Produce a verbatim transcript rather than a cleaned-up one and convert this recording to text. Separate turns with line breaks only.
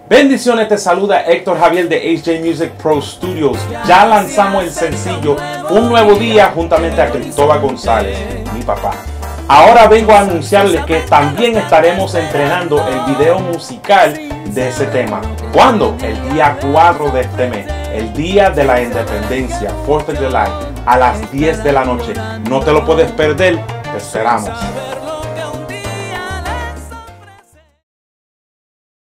Bendiciones, te saluda Héctor Javier de H J Music Pro Studios. Ya lanzamos el sencillo Un Nuevo Día juntamente a Cristóbal González, mi papá. Ahora vengo a anunciarles que también estaremos entrenando el video musical de ese tema. ¿Cuándo? El día cuatro de este mes, el día de la independencia, cuatro de July, a las diez de la noche. No te lo puedes perder, te esperamos.